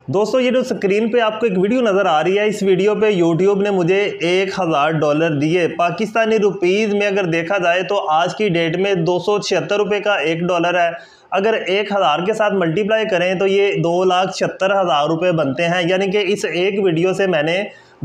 दोस्तों ये जो स्क्रीन पे आपको एक वीडियो नज़र आ रही है, इस वीडियो पे यूट्यूब ने मुझे $1000 दिए। पाकिस्तानी रुपीज़ में अगर देखा जाए तो आज की डेट में 276 रुपये का $1 है। अगर 1000 के साथ मल्टीप्लाई करें तो ये 2,76,000 रुपये बनते हैं। यानी कि इस एक वीडियो से मैंने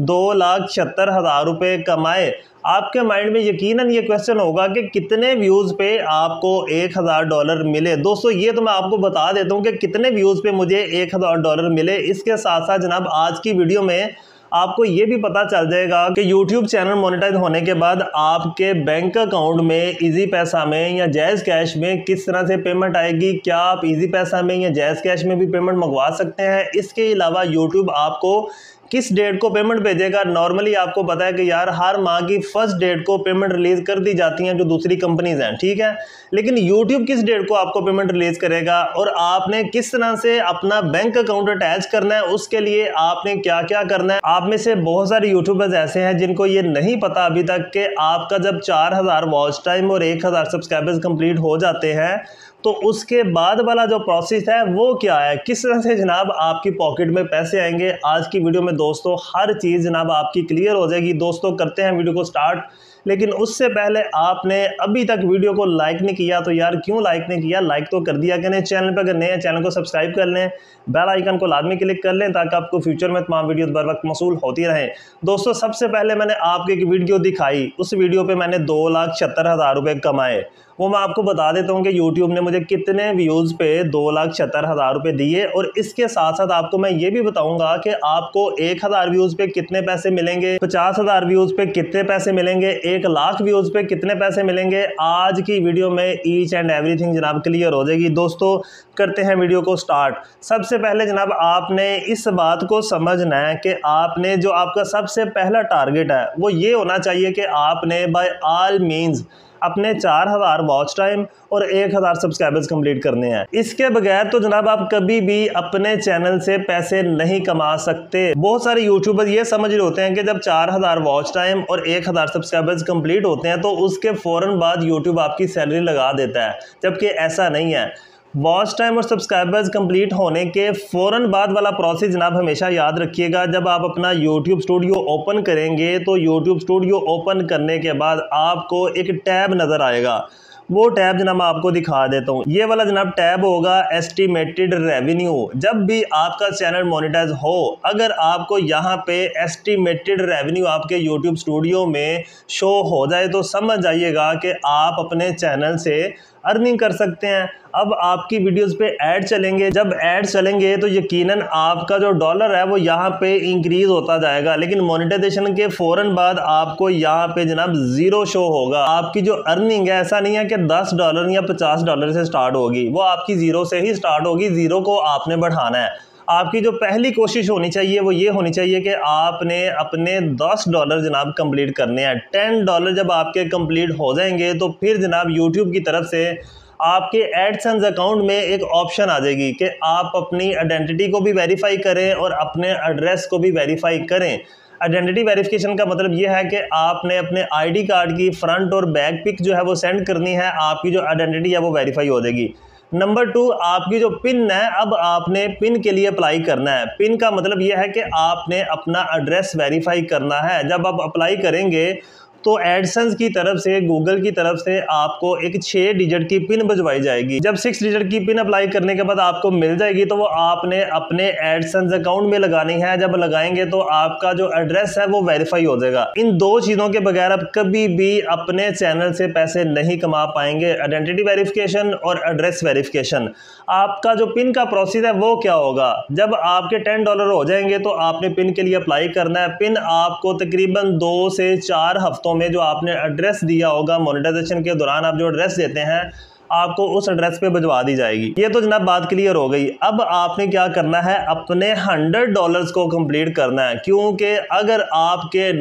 2,76,000 रुपये कमाए। आपके माइंड में यकीनन ये क्वेश्चन होगा कि कितने व्यूज़ पे आपको $1000 मिले। दोस्तों ये तो मैं आपको बता देता हूँ कि कितने व्यूज़ पे मुझे $1000 मिले। इसके साथ साथ जनाब आज की वीडियो में आपको ये भी पता चल जाएगा कि YouTube चैनल मोनेटाइज होने के बाद आपके बैंक अकाउंट में इजी पैसा में या जैज़ कैश में किस तरह से पेमेंट आएगी। क्या आप इजी पैसा में या जैज़ कैश में भी पेमेंट मंगवा सकते हैं। इसके अलावा YouTube आपको किस डेट को पेमेंट भेजेगा। नॉर्मली आपको पता है कि यार हर माह की फर्स्ट डेट को पेमेंट रिलीज कर दी जाती हैं जो दूसरी कंपनीज हैं, ठीक है। लेकिन YouTube किस डेट को आपको पेमेंट रिलीज करेगा और आपने किस तरह से अपना बैंक अकाउंट अटैच करना है, उसके लिए आपने क्या क्या करना है। आप में से बहुत सारे यूट्यूबर्स ऐसे हैं जिनको ये नहीं पता अभी तक कि आपका जब 4000 वॉच टाइम और 1000 सब्सक्राइबर्स कंप्लीट हो जाते हैं तो उसके बाद वाला जो प्रोसेस है वो क्या है, किस तरह से जनाब आपकी पॉकेट में पैसे आएंगे। आज की वीडियो में दोस्तों हर चीज़ जनाब आपकी क्लियर हो जाएगी। दोस्तों करते हैं वीडियो को स्टार्ट, लेकिन उससे पहले आपने अभी तक वीडियो को लाइक नहीं किया तो यार क्यों लाइक नहीं किया, लाइक तो कर दिया करें। चैनल पर अगर नए हैं चैनल को सब्सक्राइब कर लें, बेल आइकन को लाजमी क्लिक कर लें ताकि आपको फ्यूचर में तमाम वीडियो बर वक्त मौसूल होती रहें। दोस्तों सबसे पहले मैंने आपको एक वीडियो दिखाई, उस वीडियो पर मैंने 2,76,000 रुपये कमाए। वो मैं आपको बता देता हूँ कि YouTube ने मुझे कितने व्यूज़ पे 2,76,000 रुपये दिए। और इसके साथ साथ आपको मैं ये भी बताऊंगा कि आपको 1000 व्यूज़ पे कितने पैसे मिलेंगे, 50,000 व्यूज़ पे कितने पैसे मिलेंगे, 1,00,000 व्यूज़ पे कितने पैसे मिलेंगे। आज की वीडियो में ईच एंड एवरीथिंग जनाब क्लियर हो जाएगी। दोस्तों करते हैं वीडियो को स्टार्ट। सबसे पहले जनाब आपने इस बात को समझना है कि आपने जो आपका सबसे पहला टारगेट है वो ये होना चाहिए कि आपने बाय ऑल मीन्स अपने 4000 वॉच टाइम और 1000 सब्सक्राइबर्स कंप्लीट करने हैं। इसके बगैर तो जनाब आप कभी भी अपने चैनल से पैसे नहीं कमा सकते। बहुत सारे यूट्यूबर ये समझ रहे होते हैं कि जब 4000 वॉच टाइम और 1000 सब्सक्राइबर्स कंप्लीट होते हैं तो उसके फ़ौरन बाद यूट्यूब आपकी सैलरी लगा देता है, जबकि ऐसा नहीं है। वॉच टाइम और सब्सक्राइबर्स कंप्लीट होने के फ़ौरन बाद वाला प्रोसेस जनाब हमेशा याद रखिएगा। जब आप अपना YouTube स्टूडियो ओपन करेंगे तो YouTube स्टूडियो ओपन करने के बाद आपको एक टैब नज़र आएगा। वो टैब जनाब मैं आपको दिखा देता हूँ। ये वाला जनाब टैब होगा एस्टिमेटेड रेवेन्यू। जब भी आपका चैनल मोनेटाइज हो, अगर आपको यहाँ पे एस्टिमेटेड रेवेन्यू आपके YouTube स्टूडियो में शो हो जाए तो समझ जाइएगा कि आप अपने चैनल से अर्निंग कर सकते हैं। अब आपकी वीडियोस पे ऐड चलेंगे, जब ऐड चलेंगे तो यकीनन आपका जो डॉलर है वो यहाँ पे इंक्रीज होता जाएगा। लेकिन मोनेटाइजेशन के फ़ौरन बाद आपको यहाँ पे जनाब ज़ीरो शो होगा। आपकी जो अर्निंग है ऐसा नहीं है कि $10 या $50 से स्टार्ट होगी, वो आपकी ज़ीरो से ही स्टार्ट होगी। ज़ीरो को आपने बढ़ाना है। आपकी जो पहली कोशिश होनी चाहिए वो ये होनी चाहिए कि आपने अपने $10 जनाब कंप्लीट करने हैं। $10 जब आपके कंप्लीट हो जाएंगे तो फिर जनाब यूट्यूब की तरफ से आपके एडसेंस अकाउंट में एक ऑप्शन आ जाएगी कि आप अपनी आइडेंटिटी को भी वेरीफाई करें और अपने एड्रेस को भी वेरीफाई करें। आइडेंटिटी वेरिफिकेशन का मतलब ये है कि आपने अपने आईडी कार्ड की फ्रंट और बैक पिक जो है वो सेंड करनी है, आपकी जो आइडेंटिटी है वो वेरीफाई हो जाएगी। नंबर 2, आपकी जो पिन है, अब आपने पिन के लिए अप्लाई करना है। पिन का मतलब यह है कि आपने अपना एड्रेस वेरीफाई करना है। जब आप अप्लाई करेंगे तो एडसेंस की तरफ से, गूगल की तरफ से आपको एक 6 डिजिट की पिन भिजवाई जाएगी। जब 6 डिजिट की पिन अप्लाई करने के बाद आपको मिल जाएगी तो वो आपने अपने एडसेंस अकाउंट में लगानी है। जब लगाएंगे तो आपका जो एड्रेस है वो वेरीफाई हो जाएगा। इन दो चीज़ों के बगैर आप कभी भी अपने चैनल से पैसे नहीं कमा पाएंगे, आइडेंटिटी वेरिफिकेशन और एड्रेस वेरिफिकेशन। आपका जो पिन का प्रोसेस है वो क्या होगा, जब आपके $10 हो जाएंगे तो आपने पिन के लिए अप्लाई करना है। पिन आपको तकरीबन 2 से 4 हफ्तों में जो आपने एड्रेस दिया होगा, मोनेटाइजेशन के दौरान आप जो एड्रेस देते हैं आपको उस एड्रेस पे भिजवा दी जाएगी। ये तो जनाब बात क्लियर हो गई। अब आपने क्या करना है, अपने $100 को कंप्लीट करना है, क्योंकि अगर आपके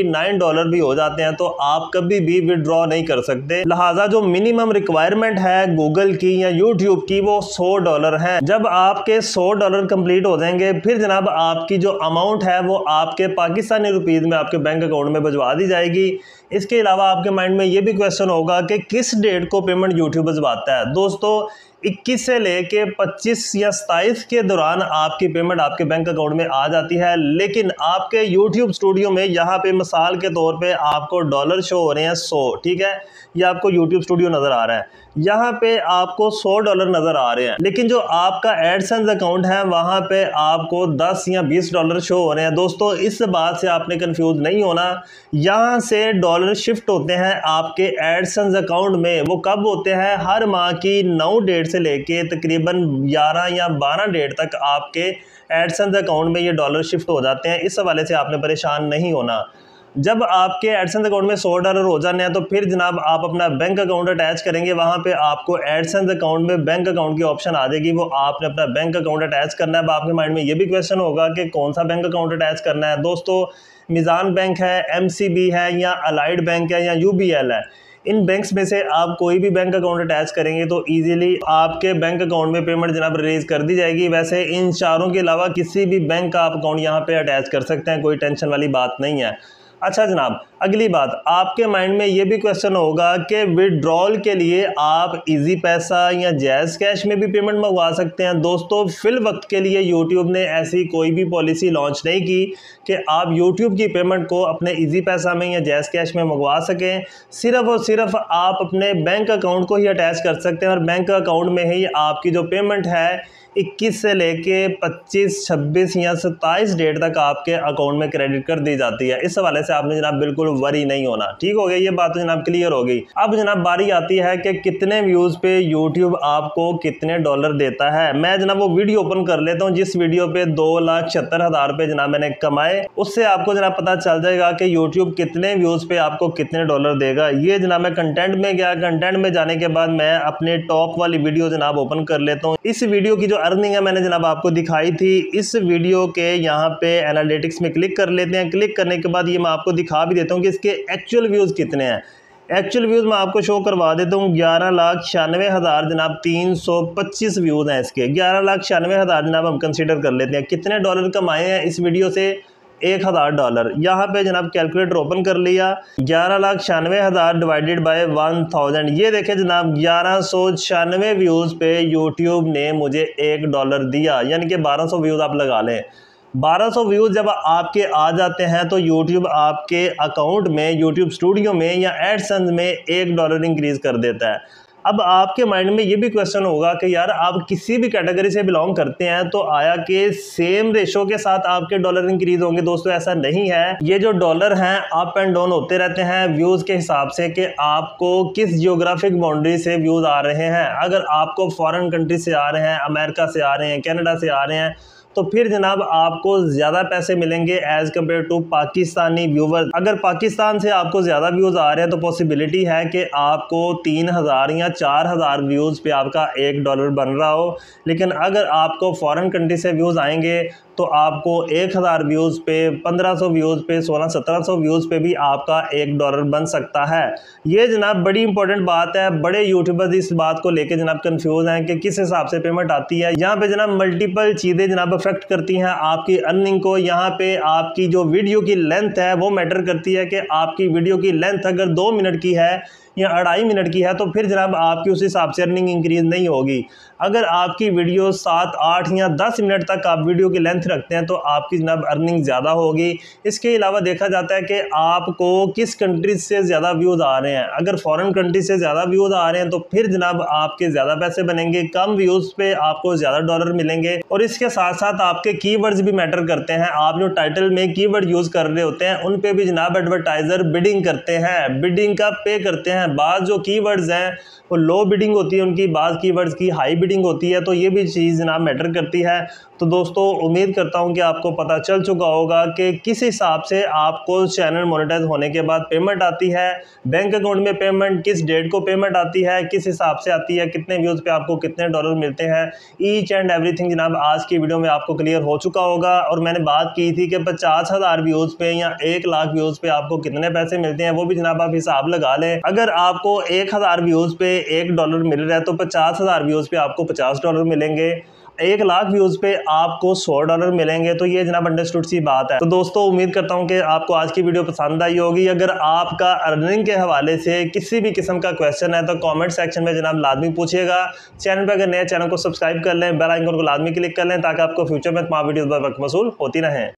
$99 भी हो जाते हैं तो आप कभी भी विड्रॉ नहीं कर सकते। लिहाजा जो मिनिमम रिक्वायरमेंट है गूगल की या यूट्यूब की वो $100 है। जब आपके $100 कंप्लीट हो जाएंगे फिर जनाब आपकी जो अमाउंट है वो आपके पाकिस्तानी रुपीज़ में आपके बैंक अकाउंट में भिजवा दी जाएगी। इसके अलावा आपके माइंड में ये भी क्वेश्चन होगा कि किस डेट को पेमेंट यूट्यूब भिजवाता है। दोस्तों 21 से लेके 25 या 27 के दौरान आपकी पेमेंट आपके बैंक अकाउंट में आ जाती है। लेकिन आपके YouTube स्टूडियो में यहाँ पे मिसाल के तौर पे आपको डॉलर शो हो रहे हैं 100, ठीक है, ये आपको YouTube स्टूडियो नज़र आ रहा है, यहाँ पे आपको $100 नज़र आ रहे हैं। लेकिन जो आपका एडसेंस अकाउंट है वहाँ पे आपको 10 या 20 डॉलर शो हो रहे हैं। दोस्तों इस बात से आपने कंफ्यूज नहीं होना, यहाँ से डॉलर शिफ्ट होते हैं आपके एडसेंस अकाउंट में। वो कब होते हैं? हर माह की 9 डेट से लेके तकरीबन 11 या 12 डेट तक आपके एडसेंस अकाउंट में ये डॉलर शिफ्ट हो जाते हैं। इस हवाले से आपने परेशान नहीं होना। जब आपके एडसेंस अकाउंट में $100 हो जाने हैं तो फिर जनाब आप अपना बैंक अकाउंट अटैच करेंगे, वहाँ पे आपको एडसेंस अकाउंट में बैंक अकाउंट की ऑप्शन आ जाएगी, वो आपने अपना बैंक अकाउंट अटैच करना है। अब आपके माइंड में ये भी क्वेश्चन होगा कि कौन सा बैंक अकाउंट अटैच करना है। दोस्तों मिज़ान बैंक है, MCB है, या अलाइड बैंक है, या UBL है, इन बैंक्स में से आप कोई भी बैंक अकाउंट अटैच करेंगे तो इजीली आपके बैंक अकाउंट में पेमेंट जनाब रिलीज कर दी जाएगी। वैसे इन चारों के अलावा किसी भी बैंक का आप अकाउंट यहाँ पे अटैच कर सकते हैं, कोई टेंशन वाली बात नहीं है। अच्छा जनाब, अगली बात, आपके माइंड में ये भी क्वेश्चन होगा कि विड्रॉल के लिए आप इजी पैसा या जैज़ कैश में भी पेमेंट मंगवा सकते हैं। दोस्तों फिल वक्त के लिए यूट्यूब ने ऐसी कोई भी पॉलिसी लॉन्च नहीं की कि आप यूट्यूब की पेमेंट को अपने इजी पैसा में या जैज़ कैश में मंगवा सकें। सिर्फ और सिर्फ आप अपने बैंक अकाउंट को ही अटैच कर सकते हैं और बैंक अकाउंट में ही आपकी जो पेमेंट है 21 से लेके 25, 26 या 27 डेट तक आपके अकाउंट में क्रेडिट कर दी जाती है। इस हवाले से आपने जनाब बिल्कुल वरी नहीं होना। ठीक हो गया, ये बात तो जनाब क्लियर हो गई। अब जनाब बारी आती है कि कितने व्यूज़ पे यूट्यूब आपको कितने डॉलर देता है। मैं जनाब वो वीडियो ओपन कर लेता हूँ जिस वीडियो पे 2,76,000 रुपये जनाब मैंने कमाए, उससे आपको जनाब पता चल जाएगा कि यूट्यूब कितने व्यूज़ पे आपको कितने डॉलर देगा। ये जनाब मैं कंटेंट में गया, कंटेंट में जाने के बाद मैं अपने टॉप वाली वीडियो जनाब ओपन कर लेता हूँ। इस वीडियो की जो अर्निंग है मैंने जनाब आपको दिखाई थी। इस वीडियो के यहाँ पे एनालिटिक्स में क्लिक कर लेते हैं। क्लिक करने के बाद ये मैं आपको दिखा भी देता हूँ कि इसके एक्चुअल व्यूज़ कितने हैं। एक्चुअल व्यूज़ मैं आपको शो करवा देता हूँ। 11,96,000 जनाब 325 व्यूज़ हैं इसके। 11,96,000 जनाब हम कंसीडर कर लेते हैं। कितने डॉलर कमाए हैं इस वीडियो से? $1,000। यहाँ पे जनाब कैलकुलेटर ओपन कर लिया, 11,96,000 डिवाइडेड बाय 1000। ये देखें जनाब 1196 व्यूज़ पे यूट्यूब ने मुझे $1 दिया, यानी कि 1200 व्यूज़ आप लगा लें। 1200 व्यूज़ जब आपके आ जाते हैं तो यूट्यूब आपके अकाउंट में, यूट्यूब स्टूडियो में या एडसेंस में $1 इंक्रीज़ कर देता है। अब आपके माइंड में ये भी क्वेश्चन होगा कि यार आप किसी भी कैटेगरी से बिलोंग करते हैं तो आया कि सेम रेशो के साथ आपके डॉलर इंक्रीज होंगे। दोस्तों ऐसा नहीं है। ये जो डॉलर हैं अप एंड डाउन होते रहते हैं व्यूज़ के हिसाब से कि आपको किस जियोग्राफिक बाउंड्री से व्यूज़ आ रहे हैं। अगर आपको फॉरेन कंट्री से आ रहे हैं, अमेरिका से आ रहे हैं, कनाडा से आ रहे हैं, तो फिर जनाब आपको ज़्यादा पैसे मिलेंगे as compare to Pakistani viewers. अगर पाकिस्तान से आपको ज़्यादा व्यूज़ आ रहे हैं तो पॉसिबिलिटी है कि आपको 3,000 या 4,000 व्यूज़ पे आपका $1 बन रहा हो। लेकिन अगर आपको फॉरेन कंट्री से व्यूज़ आएंगे तो आपको 1,000 व्यूज़ पे, 1,500 व्यूज़ पे, 1600-1700 व्यूज़ पे भी आपका $1 बन सकता है। ये जनाब बड़ी इंपॉर्टेंट बात है। बड़े यूट्यूबर्स इस बात को लेके जनाब कंफ्यूज हैं कि किस हिसाब से पेमेंट आती है। यहाँ पे जनाब मल्टीपल चीज़ें जनाब अफेक्ट करती हैं आपकी अर्निंग को। यहाँ पे आपकी जो वीडियो की लेंथ है वो मैटर करती है कि आपकी वीडियो की लेंथ अगर 2 मिनट की है या 2.5 मिनट की है तो फिर जनाब आपकी उस हिसाब से अर्निंग इंक्रीज नहीं होगी। अगर आपकी वीडियो 7, 8 या 10 मिनट तक आप वीडियो की लेंथ रखते हैं तो आपकी जनाब अर्निंग ज़्यादा होगी। इसके अलावा देखा जाता है कि आपको किस कंट्री से ज़्यादा व्यूज़ आ रहे हैं। अगर फॉरेन कंट्री से ज़्यादा व्यूज़ आ रहे हैं तो फिर जनाब आपके ज़्यादा पैसे बनेंगे, कम व्यूज़ पे आपको ज़्यादा डॉलर मिलेंगे। और इसके साथ साथ आपके कीवर्ड्स भी मैटर करते हैं। आप जो टाइटल में कीवर्ड यूज़ कर रहे होते हैं उन पे भी जनाब एडवर्टाइज़र बिडिंग करते हैं, बिडिंग का पे करते हैं। बाज़ जो कीवर्ड्स हैं वो लो बिडिंग होती है उनकी, बाज़ कीवर्ड्स की हाई बिडिंग होती है, तो ये भी चीज़ जनाब मैटर करती है। तो दोस्तों उम्मीद करता हूँ कि आपको पता चल चुका होगा कि किस हिसाब से आपको चैनल मोनेटाइज होने के बाद पेमेंट आती है, बैंक अकाउंट में पेमेंट किस डेट को पेमेंट आती है, किस हिसाब से आती है, कितने व्यूज़ पे आपको कितने डॉलर मिलते हैं। ईच एंड एवरीथिंग जनाब आज की वीडियो में आपको क्लियर हो चुका होगा। और मैंने बात की थी कि 50,000 व्यूज़ पे या 1,00,000 व्यूज़ पे आपको कितने पैसे मिलते हैं, वो भी जनाब आप हिसाब लगा लें। अगर आपको 1,000 व्यूज़ पे $1 मिल रहा है तो 50,000 व्यूज़ पे आपको $50 मिलेंगे। 1 लाख व्यूज पे आपको $100 मिलेंगे। तो ये जनाब अंडरस्टूड सी बात है। तो दोस्तों उम्मीद करता हूँ कि आपको आज की वीडियो पसंद आई होगी। अगर आपका अर्निंग के हवाले से किसी भी किस्म का क्वेश्चन है तो कमेंट सेक्शन में जनाब लाजमी पूछिएगा। चैनल पर अगर नए चैनल को सब्सक्राइब कर लें, बेल आइकन को लाजमी क्लिक कर लें ताकि आपको फ्यूचर में तमाम वीडियोस बर वक्त मौसूल होती रहें।